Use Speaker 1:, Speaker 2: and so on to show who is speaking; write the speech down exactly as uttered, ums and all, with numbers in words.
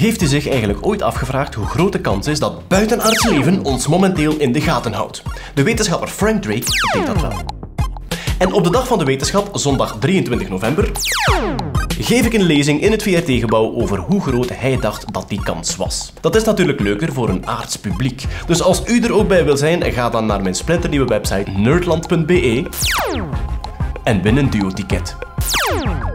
Speaker 1: Heeft u zich eigenlijk ooit afgevraagd hoe groot de kans is dat buitenaards leven ons momenteel in de gaten houdt? De wetenschapper Frank Drake deed dat wel. En op de dag van de wetenschap, zondag drieëntwintig november, geef ik een lezing in het V R T-gebouw over hoe groot hij dacht dat die kans was. Dat is natuurlijk leuker voor een aards publiek. Dus als u er ook bij wil zijn, ga dan naar mijn splinternieuwe website nerdland punt be en win een duoticket.